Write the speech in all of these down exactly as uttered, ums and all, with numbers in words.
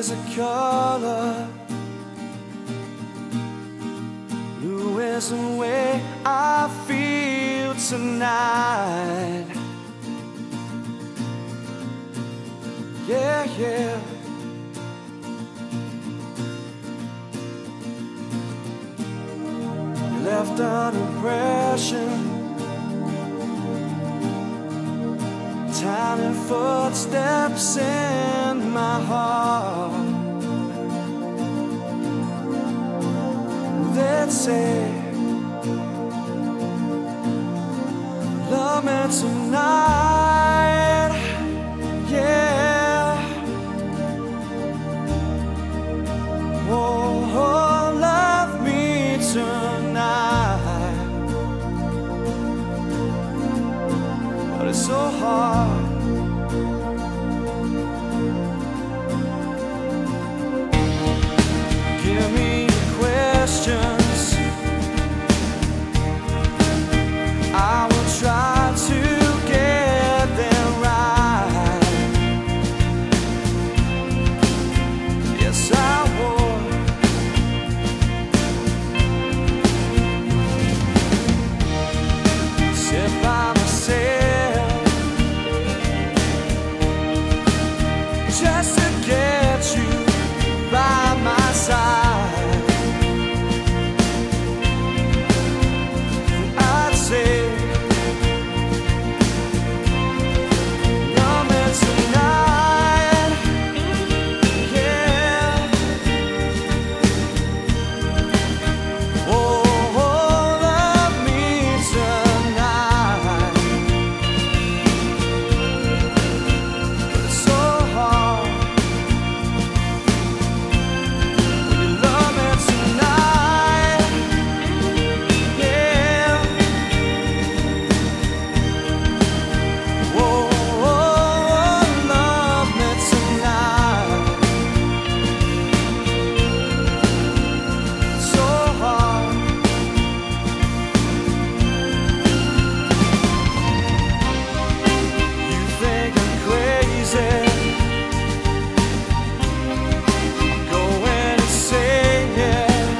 is a color, blue is the way I feel tonight. Yeah, yeah. You left an impression, tiny footsteps in my heart. They'd say, love me tonight, yeah. Oh, oh, love me tonight. But it's so hard. Give me questions, I will try to get them right. Yes, I would. Sit by myself just to get you by my side. I'd say, love me tonight, yeah. Oh, oh, love me tonight. But it's so hard when you love me tonight, yeah. Oh, oh, love me tonight. It's so hard. You think I'm crazy, going insane, yeah.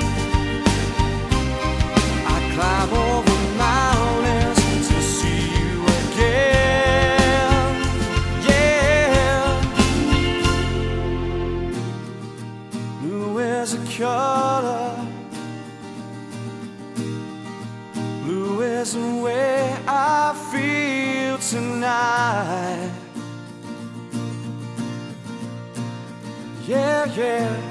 I climb over mountains to see you again, yeah. Blue is a color, blue is the way I feel tonight. Yeah, yeah.